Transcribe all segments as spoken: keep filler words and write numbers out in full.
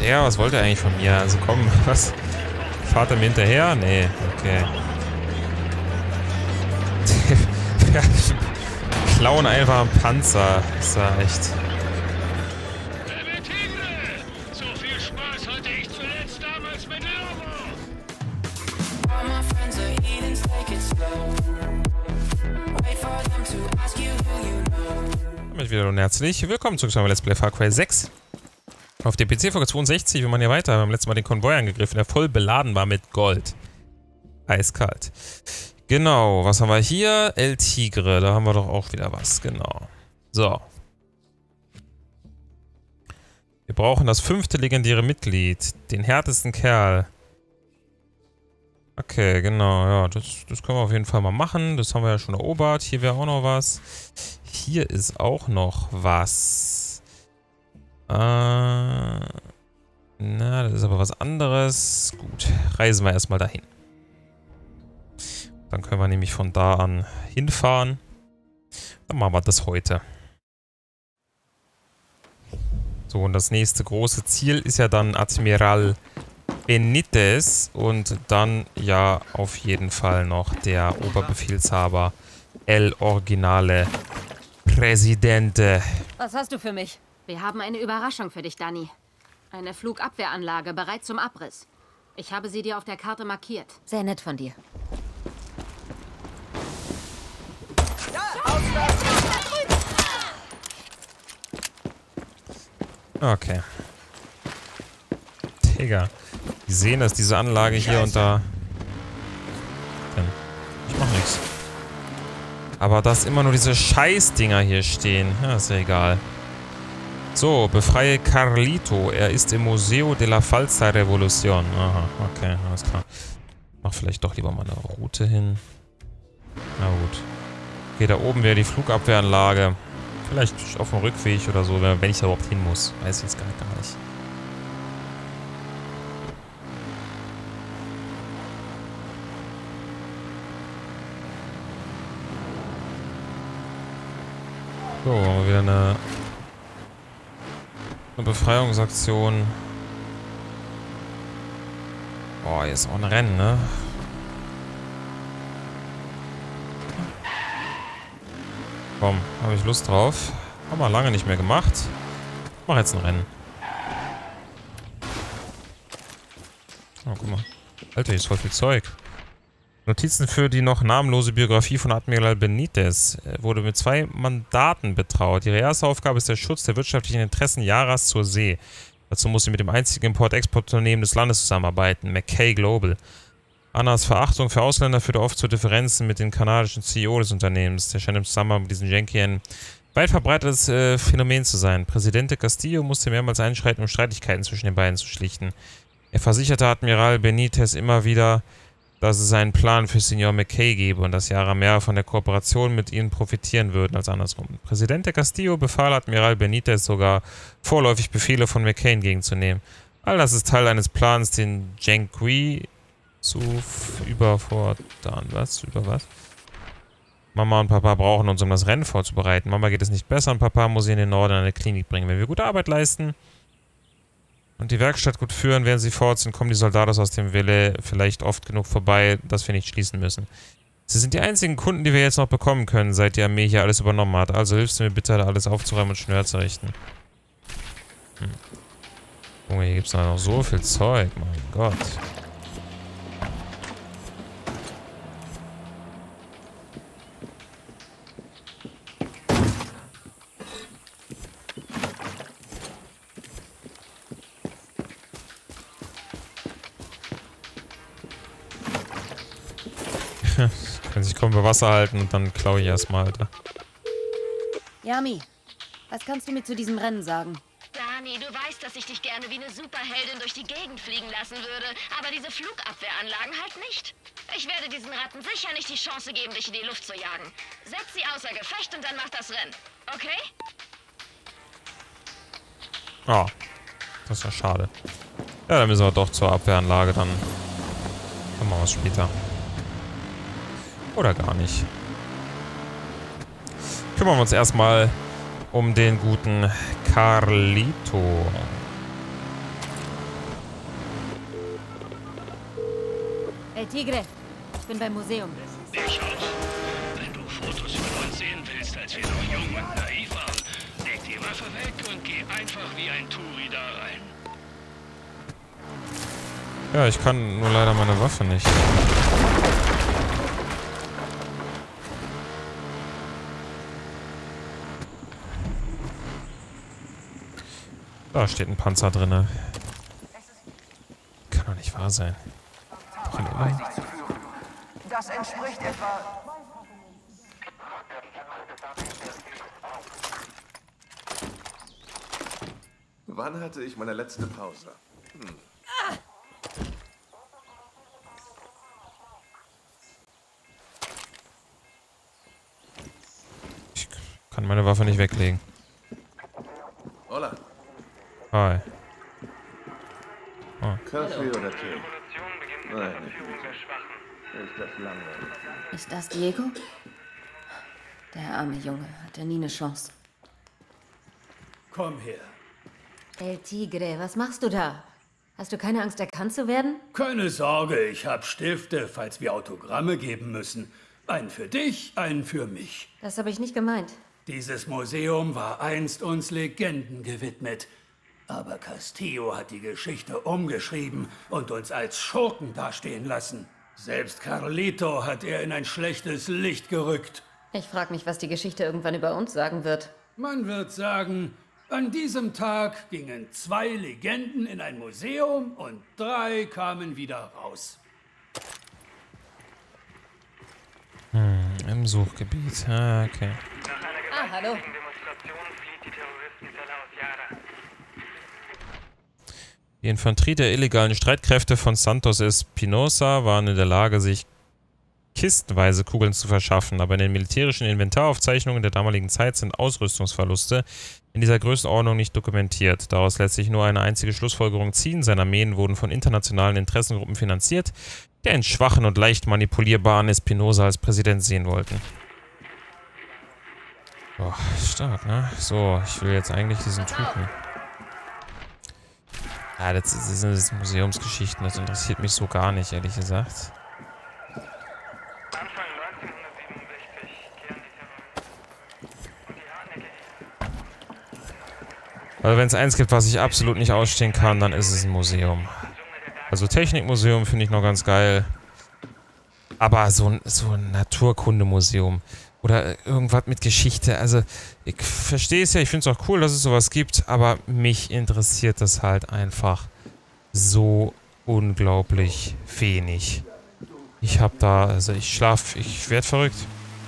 der? Was wollte er eigentlich von mir? Also komm, was? Fahrt er mir hinterher? Nee, okay. Wir klauen einfach einen Panzer. Ist ja echt. So viel Spaß hatte ich zuletzt damals mit Lobo. Damit wieder und herzlich willkommen zurück zu meinem Let's Play Far Cry sechs. Auf der P C-Folge zweiundsechzig, wir machen hier weiter. Wir haben letztes Mal den Konvoi angegriffen, der voll beladen war mit Gold. Eiskalt. Genau, was haben wir hier? El Tigre, da haben wir doch auch wieder was, genau. So. Wir brauchen das fünfte legendäre Mitglied, den härtesten Kerl. Okay, genau, ja, das, das können wir auf jeden Fall mal machen. Das haben wir ja schon erobert. Hier wäre auch noch was. Hier ist auch noch was. Äh, na, das ist aber was anderes. Gut, reisen wir erstmal dahin. Dann können wir nämlich von da an hinfahren. Dann machen wir das heute. So, und das nächste große Ziel ist ja dann Admiral Benitez und dann ja auf jeden Fall noch der Oberbefehlshaber El Originale Presidente. Was hast du für mich? Wir haben eine Überraschung für dich, Dani. Eine Flugabwehranlage bereit zum Abriss. Ich habe sie dir auf der Karte markiert. Sehr nett von dir. Okay. Digga. Die sehen, dass diese Anlage hier und da... Ich mach nichts. Aber dass immer nur diese Scheißdinger hier stehen. Ja, ist ja egal. So, befreie Carlito. Er ist im Museo de la Falsa Revolución. Aha, okay, alles klar. Mach vielleicht doch lieber mal eine Route hin. Na gut. Okay, da oben wäre die Flugabwehranlage. Vielleicht auf dem Rückweg oder so, wenn ich da überhaupt hin muss. Weiß ich jetzt gar nicht. So, haben wir wieder eine, eine Befreiungsaktion. Boah, hier ist auch ein Rennen, ne? Komm, habe ich Lust drauf. Haben wir lange nicht mehr gemacht. Mach jetzt ein Rennen. Oh, guck mal. Alter, hier ist voll viel Zeug. Notizen für die noch namenlose Biografie von Admiral Benitez. Er wurde mit zwei Mandaten betraut. Ihre erste Aufgabe ist der Schutz der wirtschaftlichen Interessen Yaras zur See. Dazu muss sie mit dem einzigen Import-Export-Unternehmen des Landes zusammenarbeiten, McKay Global. Annas Verachtung für Ausländer führte oft zu Differenzen mit dem kanadischen C E O des Unternehmens. Der scheint im Zusammenhang mit diesen Yankee ein weit verbreitetes äh, Phänomen zu sein. Präsident Castillo musste mehrmals einschreiten, um Streitigkeiten zwischen den beiden zu schlichten. Er versicherte Admiral Benitez immer wieder, dass es einen Plan für Senor McKay gebe und dass Yara mehr von der Kooperation mit ihnen profitieren würden als andersrum. Präsident Castillo befahl Admiral Benitez sogar, vorläufig Befehle von McKay entgegenzunehmen. All das ist Teil eines Plans, den Yankee zu überfordern. Was? Über was? Mama und Papa brauchen uns, um das Rennen vorzubereiten. Mama geht es nicht besser und Papa muss sie in den Norden in eine Klinik bringen. Wenn wir gute Arbeit leisten und die Werkstatt gut führen, während sie fort sind, kommen die Soldados aus dem Wille vielleicht oft genug vorbei, dass wir nicht schließen müssen. Sie sind die einzigen Kunden, die wir jetzt noch bekommen können, seit die Armee hier alles übernommen hat. Also hilfst du mir bitte, alles aufzuräumen und schnell herzurichten. Hm. Junge, hier gibt es noch so viel Zeug. Mein Gott. Kann sich kaum über Wasser halten und dann klaue ich erstmal, Alter. Yami, was kannst du mir zu diesem Rennen sagen? Dani, du weißt, dass ich dich gerne wie eine Superheldin durch die Gegend fliegen lassen würde, aber diese Flugabwehranlagen halt nicht. Ich werde diesen Ratten sicher nicht die Chance geben, dich in die Luft zu jagen. Setz sie außer Gefecht und dann mach das Rennen, okay? Oh, das ist ja schade. Ja, dann müssen wir doch zur Abwehranlage, dann machen wir was später. Oder gar nicht. Kümmern wir uns erstmal um den guten Carlito. El Tigre, ich bin beim Museum. Ich auch. Wenn du Fotos von uns sehen willst, als wir noch jung und naiv waren, leg die Waffe weg und geh einfach wie ein Touri da rein. Ja, ich kann nur leider meine Waffe nicht. Da steht ein Panzer drinne. Kann doch nicht wahr sein. Warum immer? Das entspricht etwa... Wann hatte ich meine letzte Pause? Hm. Ich kann meine Waffe nicht weglegen. Hola. Hi. Oh. Kaffee oder Tee? Nein, nicht. Ist das langweilig? Ist das Diego? Der arme Junge hatte nie eine Chance. Komm her. El Tigre, was machst du da? Hast du keine Angst, erkannt zu werden? Keine Sorge, ich hab Stifte, falls wir Autogramme geben müssen. Einen für dich, einen für mich. Das habe ich nicht gemeint. Dieses Museum war einst uns Legenden gewidmet. Aber Castillo hat die Geschichte umgeschrieben und uns als Schurken dastehen lassen. Selbst Carlito hat er in ein schlechtes Licht gerückt. Ich frage mich, was die Geschichte irgendwann über uns sagen wird. Man wird sagen, an diesem Tag gingen zwei Legenden in ein Museum und drei kamen wieder raus. Hm, im Suchgebiet. Ah, okay. Ah, hallo. Die Infanterie der illegalen Streitkräfte von Santos Espinosa waren in der Lage, sich kistenweise Kugeln zu verschaffen, aber in den militärischen Inventaraufzeichnungen der damaligen Zeit sind Ausrüstungsverluste in dieser Größenordnung nicht dokumentiert. Daraus lässt sich nur eine einzige Schlussfolgerung ziehen: Seine Armeen wurden von internationalen Interessengruppen finanziert, die einen schwachen und leicht manipulierbaren Espinosa als Präsident sehen wollten. Boah, stark, ne? So, ich will jetzt eigentlich diesen Typen. Ja, das, das sind Museumsgeschichten, das interessiert mich so gar nicht, ehrlich gesagt. Also wenn es eins gibt, was ich absolut nicht ausstehen kann, dann ist es ein Museum. Also Technikmuseum finde ich noch ganz geil. Aber so ein, so ein Naturkundemuseum oder irgendwas mit Geschichte, also ich verstehe es ja, ich finde es auch cool, dass es sowas gibt, aber mich interessiert das halt einfach so unglaublich wenig. Ich hab da, also ich schlaf, ich werd verrückt.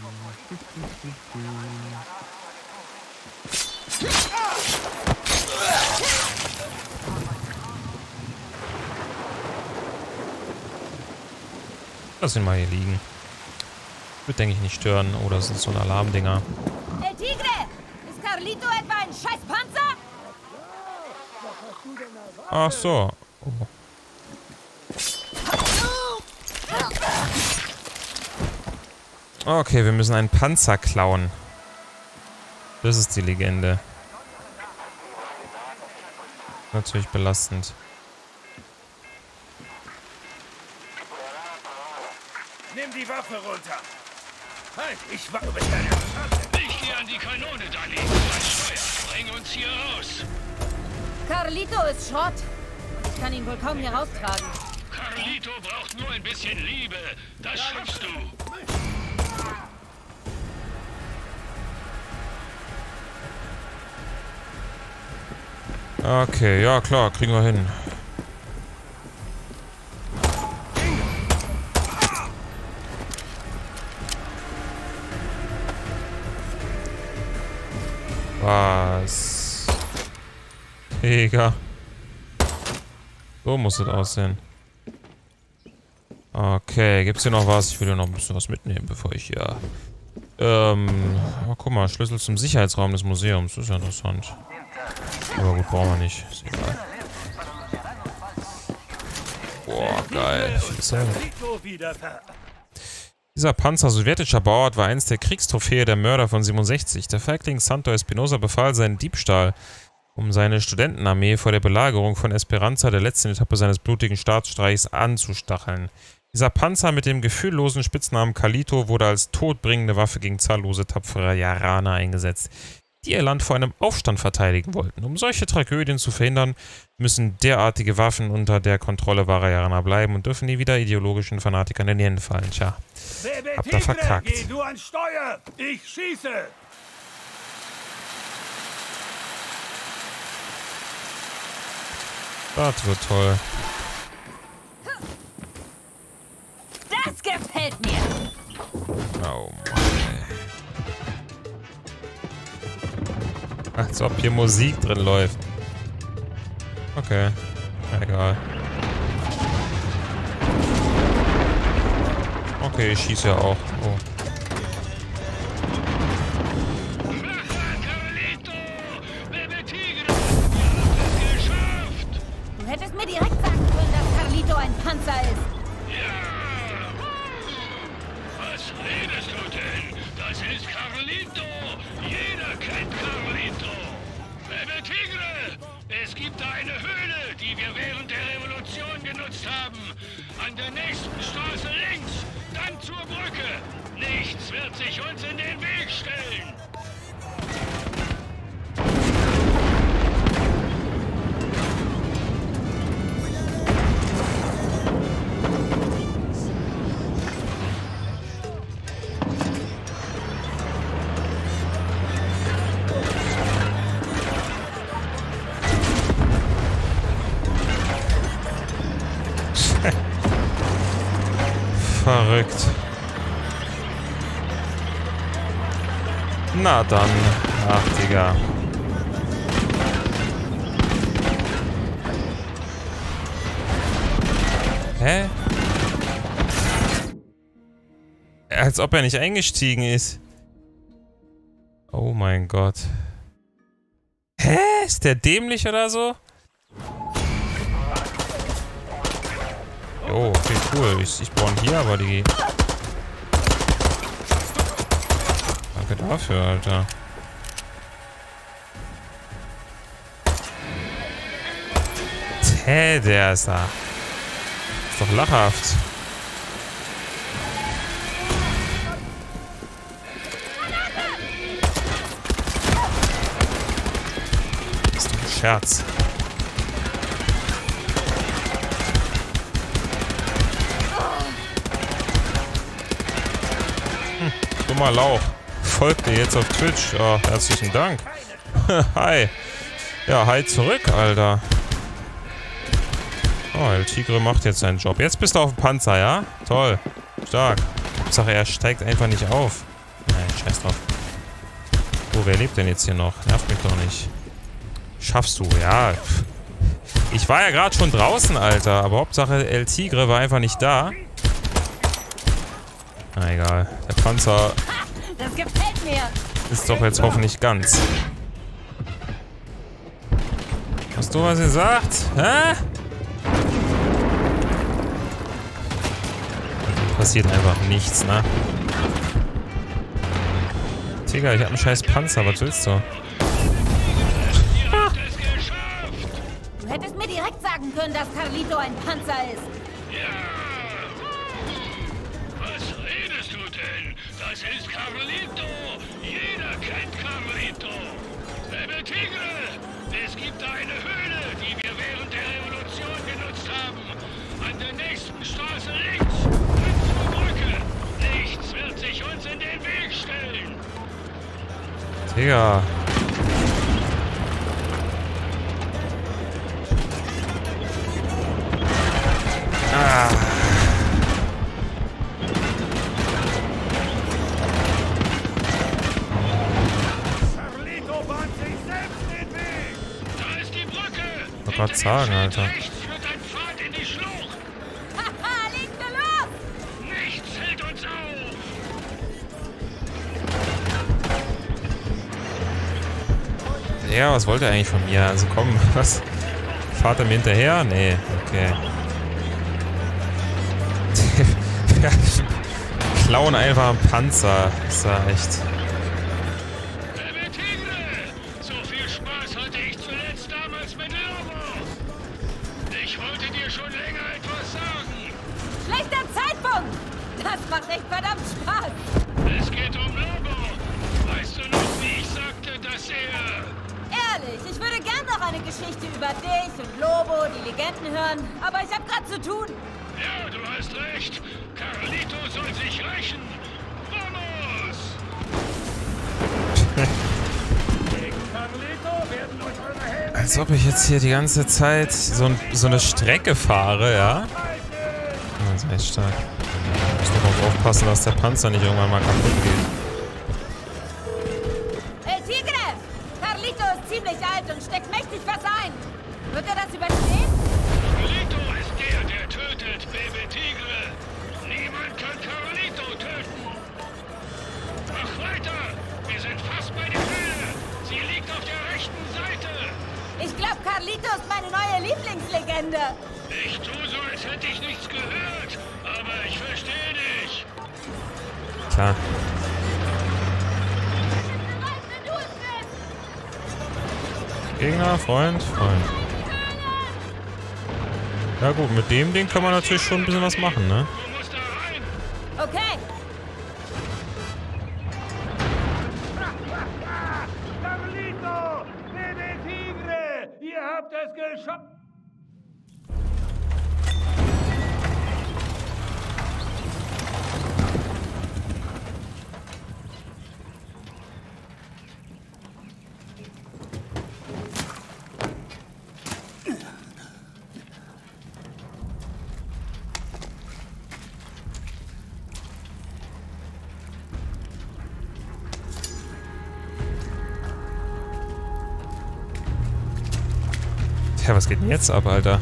Lass ihn mal hier liegen. Wird, denke ich, nicht stören. Oder oh, sind so Alarmdinger. El Tigre! Ist Carlito etwa ein scheiß Panzer? Ach so. Oh. Okay, wir müssen einen Panzer klauen. Das ist die Legende. Natürlich belastend. Nimm die Waffe runter. Halt, ich warte mit deiner Waffe. Ich gehe an die Kanone, Danny. An Steuer. Bring uns hier raus. Carlito ist Schrott. Ich kann ihn wohl kaum hier raustragen. Carlito braucht nur ein bisschen Liebe. Das schaffst du. Okay, ja klar, kriegen wir hin. Was? Digga. So muss es aussehen. Okay, gibt's hier noch was? Ich will ja noch ein bisschen was mitnehmen, bevor ich hier... Ähm, oh, guck mal, Schlüssel zum Sicherheitsraum des Museums. Das ist ja interessant. Aber gut, brauchen wir nicht. Ist egal. Boah, geil. Dieser Panzer sowjetischer Bauart war eins der Kriegstrophäe der Mörder von siebenundsechzig. Der Feigling Santo Espinosa befahl seinen Diebstahl, um seine Studentenarmee vor der Belagerung von Esperanza, der letzten Etappe seines blutigen Staatsstreichs, anzustacheln. Dieser Panzer mit dem gefühllosen Spitznamen Carlito wurde als todbringende Waffe gegen zahllose tapfere Yaraner eingesetzt, die ihr Land vor einem Aufstand verteidigen wollten. Um solche Tragödien zu verhindern, müssen derartige Waffen unter der Kontrolle wahrer Yaraner bleiben und dürfen nie wieder ideologischen Fanatikern in die Hände fallen. Tja, habt ihr verkackt. Geh du ans Steuer! Ich schieße! Das wird toll. Das gefällt mir. Oh Mann, ey. Als ob hier Musik drin läuft. Okay. Egal. Okay, ich schieße ja auch. Oh. Du hättest mir direkt sagen können, dass Carlito ein Panzer ist. Was redest du denn? Das ist Carlito. Jeder kennt Carlito. Bebe Tigre, es gibt da eine Höhle, die wir während der Revolution genutzt haben. An der nächsten Straße links, dann zur Brücke. Nichts wird sich uns in den Weg stellen. Verrückt. Na dann, ach Digga. Hä? Als ob er nicht eingestiegen ist. Oh mein Gott. Hä? Ist der dämlich oder so? Oh, okay, cool. Ich, ich spawn hier, aber die... Danke dafür, Alter. Hä, der ist da. Ist doch lachhaft. Ist doch ein Scherz. Dummer Lauch. Folgt dir jetzt auf Twitch. Oh, herzlichen Dank. Hi. Ja, hi zurück, Alter. Oh, El Tigre macht jetzt seinen Job. Jetzt bist du auf dem Panzer, ja? Toll. Stark. Hauptsache, er steigt einfach nicht auf. Nein, scheiß drauf. Oh, wer lebt denn jetzt hier noch? Nervt mich doch nicht. Schaffst du, ja. Ich war ja gerade schon draußen, Alter. Aber Hauptsache, El Tigre war einfach nicht da. Na egal. Der Panzer Das gefällt mir. ist doch jetzt hoffentlich ganz. Hast du was gesagt? Hä? Passiert einfach nichts, ne? Digga, ich hab einen scheiß Panzer. Was willst du? Du hättest mir direkt sagen können, dass Carlito ein Panzer ist. Das ist Carlito. Jeder kennt Carlito. Bebe Tigre, es gibt da eine Höhle, die wir während der Revolution genutzt haben. An der nächsten Straße links, dann zur Brücke. Nichts wird sich uns in den Weg stellen. Digga. Ah. Ich wollte gerade sagen, Alter. Haha, leg mir los! Nichts hält uns auf! Ja, was wollte er eigentlich von mir? Also komm, was? Fahrt er mir hinterher? Nee, okay. Ja, klauen einfach einen Panzer. Ist ja echt. So viel Spaß hatte ich zuletzt damals mit Lobo. Ich wollte dir schon länger etwas sagen. schlechter Zeitpunkt! Das macht echt verdammt Spaß! Es geht um Lobo. Weißt du noch, wie ich sagte, dass er... Ehrlich, ich würde gern noch eine Geschichte über dich und Lobo, die Legenden hören, aber ich hab grad zu tun. Ja, du hast recht. Carlito soll sich rächen. Vamos! Gegen Carlito werden euch eure Helden... Als ob ich jetzt hier die ganze Zeit so, so eine Strecke fahre, ja? Das ist echt stark. Ich muss darauf aufpassen, dass der Panzer nicht irgendwann mal kaputt geht. El Tigre! Carlito ist ziemlich alt und steckt mächtig was ein. Wird er das überstehen? Carlito ist der, der tötet, Baby Tigre. Niemand kann Carlito töten. Mach weiter. Wir sind fast bei der Höhle. Sie liegt auf der rechten Seite. Ich glaube, Carlito ist meine neue Lieblingslegende. Ich tue so, als hätte ich nichts gehört. Aber ich verstehe dich. Klar. Gegner, Freund, Freund. Ja gut, mit dem Ding kann man natürlich schon ein bisschen was machen, ne? Du musst da rein. Okay. Carlito! Baby Tigre! Ihr habt es geschafft! Ja, was geht denn jetzt ab, Alter?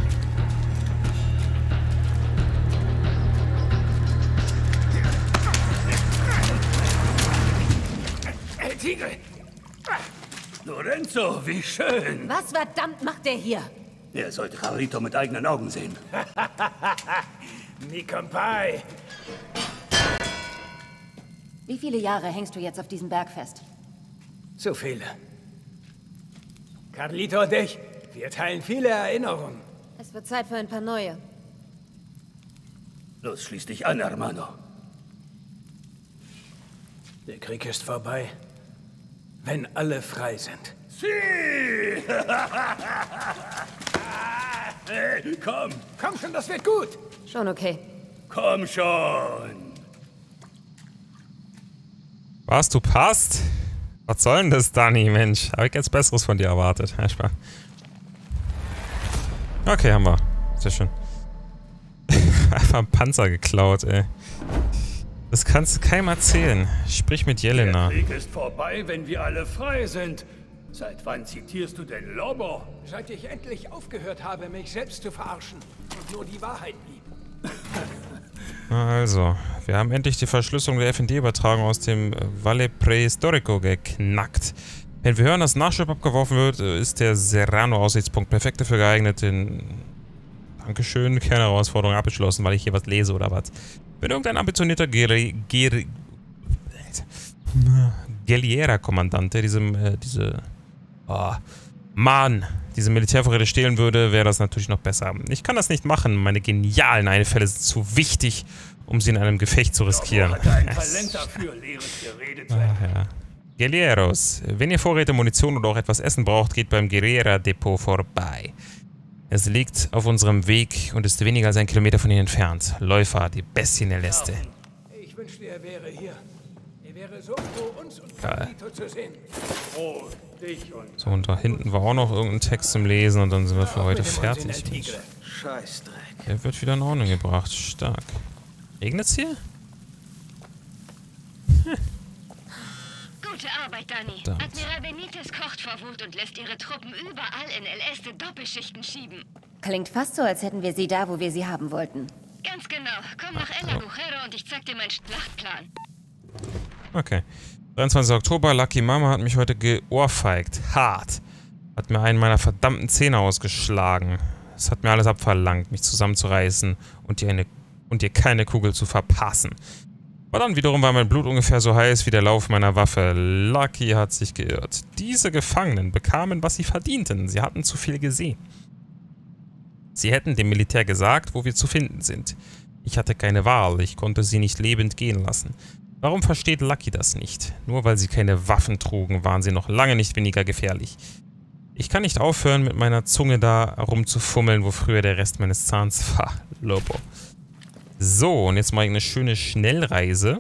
Hey, Tigre! Lorenzo, wie schön! Was verdammt macht der hier? Er sollte Carlito mit eigenen Augen sehen. Mi Kampai! Wie viele Jahre hängst du jetzt auf diesem Berg fest? Zu viele. Carlito und ich, wir teilen viele Erinnerungen. Es wird Zeit für ein paar neue. Los, schließ dich an, Hermano. Der Krieg ist vorbei, wenn alle frei sind. Sie! Hey, komm! Komm schon, das wird gut. Schon okay. Komm schon! Was, du passt? Was soll denn das, Dani, Mensch? Habe ich jetzt Besseres von dir erwartet. Ja, Spaß. Okay, haben wir. Sehr schön. Einfach einen Panzer geklaut, ey. Das kannst du keinem erzählen. Sprich mit Jelena. Der Krieg ist vorbei, wenn wir alle frei sind. Seit wann zitierst du denn Lobo? Seit ich endlich aufgehört habe, mich selbst zu verarschen und nur die Wahrheit blieb. Also, wir haben endlich die Verschlüsselung der F N D-Übertragung aus dem Valle Prehistorico geknackt. Wenn wir hören, dass Nachschub abgeworfen wird, ist der Serrano-Aussichtspunkt perfekt dafür geeignet. Den Dankeschön, keine Herausforderung abgeschlossen, weil ich hier was lese oder was. Wenn irgendein ambitionierter Guerilla-Kommandante diesem, äh, diese, oh, Mann, diese Militärvorräte stehlen würde, wäre das natürlich noch besser. Ich kann das nicht machen. Meine genialen Einfälle sind zu wichtig, um sie in einem Gefecht zu riskieren. Lobo hat ein Talent dafür, leeres Gerede zu Ach, ja. Guerilleros, wenn ihr Vorräte, Munition oder auch etwas Essen braucht, geht beim Guerrera-Depot vorbei. Es liegt auf unserem Weg und ist weniger als ein Kilometer von Ihnen entfernt. Läufer, die Bestien der Liste. Ich wünschte, er wäre hier. Er wäre so froh, uns und Carlito zu sehen. Oh, dich und... So, und da hinten war auch noch irgendein Text zum Lesen und dann sind wir für heute fertig. Scheißdreck. Der wird wieder in Ordnung gebracht. Stark. Regnet's hier? Hm. Gute Arbeit, Dani. Verdammt. Admiral Benitez kocht vor Wut und lässt ihre Truppen überall in El Este Doppelschichten schieben. Klingt fast so, als hätten wir sie da, wo wir sie haben wollten. Ganz genau. Komm nach El Agujero und ich zeig dir meinen Schlachtplan. Okay. dreiundzwanzigster Oktober, Lucky Mama hat mich heute geohrfeigt. Hart. Hat mir einen meiner verdammten Zähne ausgeschlagen. Es hat mir alles abverlangt, mich zusammenzureißen und ihr, eine, und ihr keine Kugel zu verpassen. Aber dann wiederum war mein Blut ungefähr so heiß wie der Lauf meiner Waffe. Lucky hat sich geirrt. Diese Gefangenen bekamen, was sie verdienten. Sie hatten zu viel gesehen. Sie hätten dem Militär gesagt, wo wir zu finden sind. Ich hatte keine Wahl. Ich konnte sie nicht lebend gehen lassen. Warum versteht Lucky das nicht? Nur weil sie keine Waffen trugen, waren sie noch lange nicht weniger gefährlich. Ich kann nicht aufhören, mit meiner Zunge da rumzufummeln, wo früher der Rest meines Zahns war. Lobo. So, und jetzt mache ich eine schöne Schnellreise.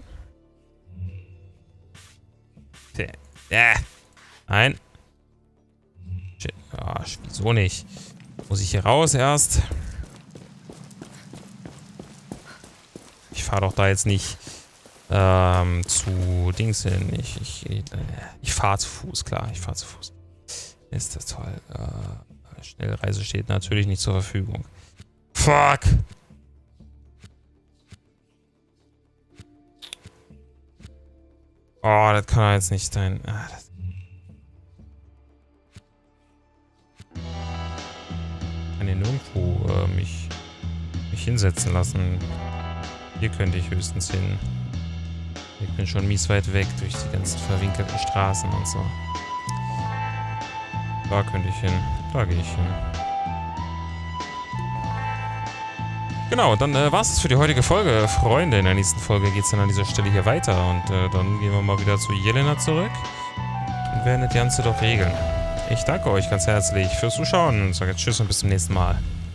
Äh, nein. Shit. Ah, wieso nicht? Muss ich hier raus erst? Ich fahre doch da jetzt nicht ähm, zu Dings hin. Ich, ich, äh, ich fahre zu Fuß, klar. Ich fahre zu Fuß. Ist das toll. Äh, Schnellreise steht natürlich nicht zur Verfügung. Fuck! Oh, das kann jetzt nicht sein. Ah, das ich kann hier nirgendwo äh, mich, mich hinsetzen lassen. Hier könnte ich höchstens hin. Ich bin schon mies weit weg durch die ganzen verwinkelten Straßen und so. Da könnte ich hin. Da gehe ich hin. Genau, dann äh, war es für die heutige Folge, Freunde. In der nächsten Folge geht es dann an dieser Stelle hier weiter. Und äh, dann gehen wir mal wieder zu Jelena zurück. Und werden das Ganze doch regeln. Ich danke euch ganz herzlich fürs Zuschauen und sage jetzt Tschüss und bis zum nächsten Mal.